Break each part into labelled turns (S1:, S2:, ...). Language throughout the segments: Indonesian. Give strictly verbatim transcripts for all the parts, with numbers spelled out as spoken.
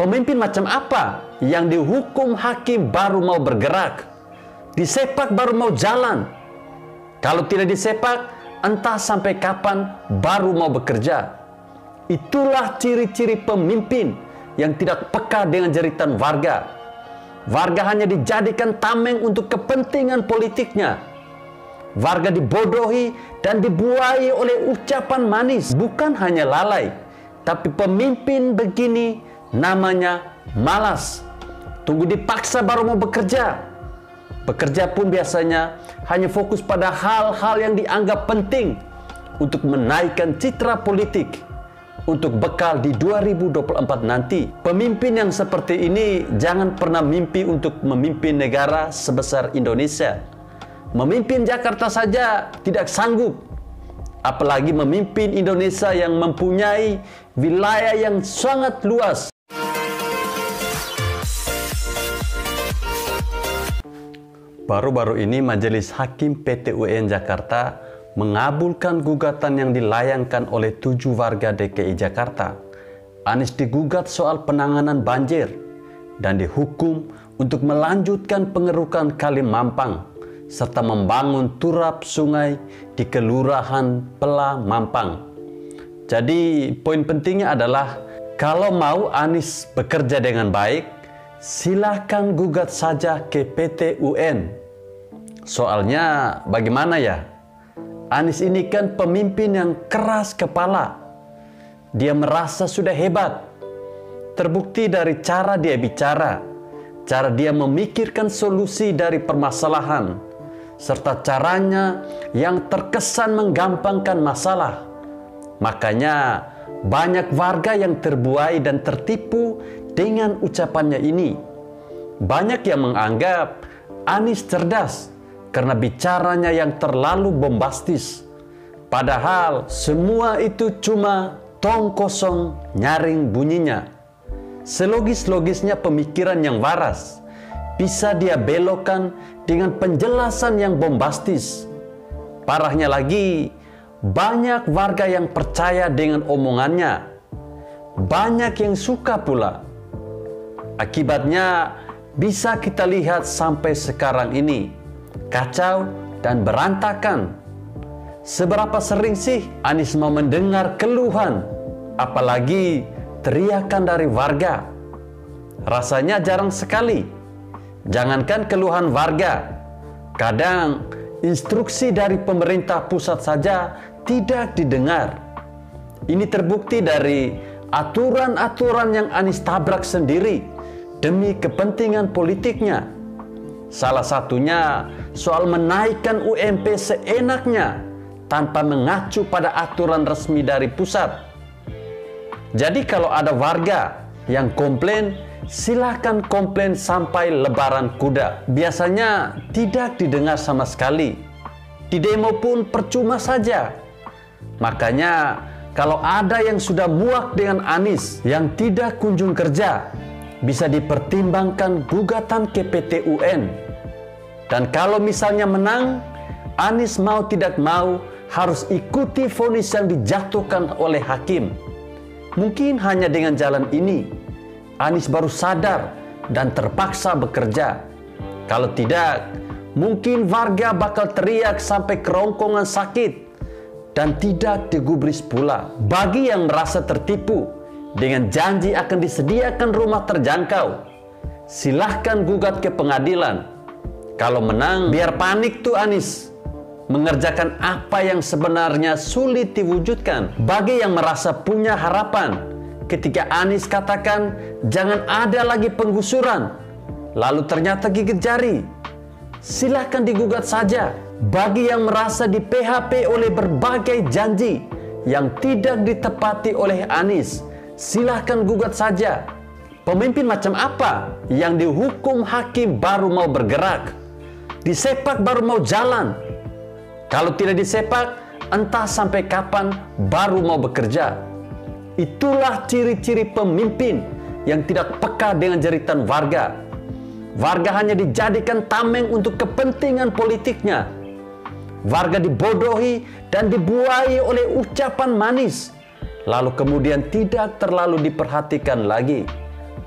S1: Pemimpin macam apa yang dihukum hakim baru mau bergerak, disepak baru mau jalan? Kalau tidak disepak, entah sampai kapan baru mau bekerja. Itulah ciri-ciri pemimpin yang tidak peka dengan jeritan warga. Warga hanya dijadikan tameng untuk kepentingan politiknya. Warga dibodohi dan dibuai oleh ucapan manis. Bukan hanya lalai, tapi pemimpin begini namanya malas. Tunggu dipaksa baru mau bekerja. Bekerja pun biasanya hanya fokus pada hal-hal yang dianggap penting untuk menaikkan citra politik, untuk bekal di dua ribu dua puluh empat nanti. Pemimpin yang seperti ini jangan pernah mimpi untuk memimpin negara sebesar Indonesia. Memimpin Jakarta saja tidak sanggup, apalagi memimpin Indonesia yang mempunyai wilayah yang sangat luas. Baru-baru ini Majelis Hakim P T U N Jakarta mengabulkan gugatan yang dilayangkan oleh tujuh warga D K I Jakarta. Anies digugat soal penanganan banjir dan dihukum untuk melanjutkan pengerukan Kali Mampang serta membangun turap sungai di Kelurahan Pela Mampang. Jadi poin pentingnya adalah kalau mau Anies bekerja dengan baik, silakan gugat saja ke P T U N. Soalnya bagaimana ya? Anies ini kan pemimpin yang keras kepala. Dia merasa sudah hebat. Terbukti dari cara dia bicara, cara dia memikirkan solusi dari permasalahan, serta caranya yang terkesan menggampangkan masalah. Makanya banyak warga yang terbuai dan tertipu dengan ucapannya ini. Banyak yang menganggap Anies cerdas karena bicaranya yang terlalu bombastis. Padahal semua itu cuma tong kosong nyaring bunyinya. Selogis-logisnya pemikiran yang waras bisa dia belokkan dengan penjelasan yang bombastis. Parahnya lagi, banyak warga yang percaya dengan omongannya. Banyak yang suka pula. Akibatnya bisa kita lihat sampai sekarang ini. Kacau dan berantakan. Seberapa sering sih Anies mau mendengar keluhan, apalagi teriakan dari warga? Rasanya jarang sekali. Jangankan keluhan warga, kadang instruksi dari pemerintah pusat saja tidak didengar. Ini terbukti dari aturan-aturan yang Anies tabrak sendiri demi kepentingan politiknya. Salah satunya soal menaikkan U M P seenaknya tanpa mengacu pada aturan resmi dari pusat. Jadi kalau ada warga yang komplain, silakan komplain sampai lebaran kuda. Biasanya tidak didengar sama sekali. Di demo pun percuma saja. Makanya kalau ada yang sudah muak dengan Anies yang tidak kunjung kerja, bisa dipertimbangkan gugatan ke P T U N. Dan kalau misalnya menang, Anies mau tidak mau harus ikuti vonis yang dijatuhkan oleh hakim. Mungkin hanya dengan jalan ini, Anies baru sadar dan terpaksa bekerja. Kalau tidak, mungkin warga bakal teriak sampai kerongkongan sakit dan tidak digubris pula. Bagi yang merasa tertipu dengan janji akan disediakan rumah terjangkau, silahkan gugat ke pengadilan. Kalau menang, biar panik tuh Anies mengerjakan apa yang sebenarnya sulit diwujudkan. Bagi yang merasa punya harapan ketika Anies katakan jangan ada lagi penggusuran, lalu ternyata gigit jari, silahkan digugat saja. Bagi yang merasa di P H P oleh berbagai janji yang tidak ditepati oleh Anies, silahkan gugat saja. Pemimpin macam apa yang dihukum hakim baru mau bergerak, disepak baru mau jalan? Kalau tidak disepak, entah sampai kapan baru mau bekerja. Itulah ciri-ciri pemimpin yang tidak peka dengan jeritan warga. Warga hanya dijadikan tameng untuk kepentingan politiknya. Warga dibodohi dan dibuai oleh ucapan manis, lalu kemudian tidak terlalu diperhatikan lagi.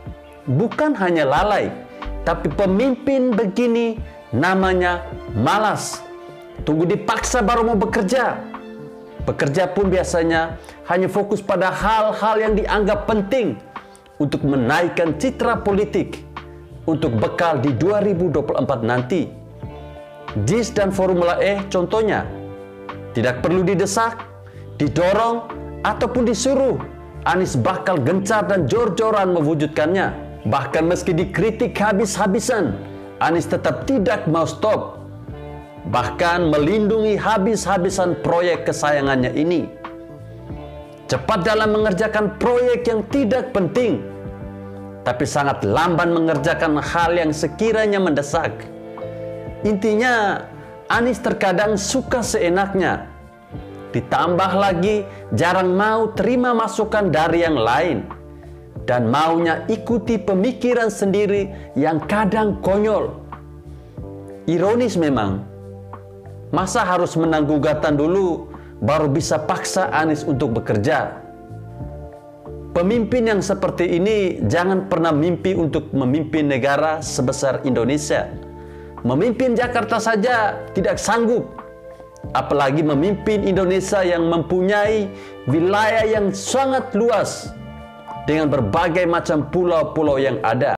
S1: bukan hanya lalai, tapi pemimpin begini namanya malas. Tunggu dipaksa baru mau bekerja. Bekerja pun biasanya hanya fokus pada hal-hal yang dianggap penting untuk menaikkan citra politik untuk bekal di dua ribu dua puluh empat nanti. J I S dan Formula E contohnya, tidak perlu didesak, didorong, ataupun disuruh. Anies bakal gencar dan jor-joran mewujudkannya. Bahkan meski dikritik habis-habisan, Anies tetap tidak mau stop. Bahkan melindungi habis-habisan proyek kesayangannya ini. Cepat dalam mengerjakan proyek yang tidak penting, tapi sangat lamban mengerjakan hal yang sekiranya mendesak. Intinya, Anies terkadang suka seenaknya. Ditambah lagi jarang mau terima masukan dari yang lain, dan maunya ikuti pemikiran sendiri yang kadang konyol. Ironis memang, masa harus menang gugatan dulu baru bisa paksa Anies untuk bekerja? Pemimpin yang seperti ini jangan pernah mimpi untuk memimpin negara sebesar Indonesia. Memimpin Jakarta saja tidak sanggup, apalagi memimpin Indonesia yang mempunyai wilayah yang sangat luas dengan berbagai macam pulau-pulau yang ada.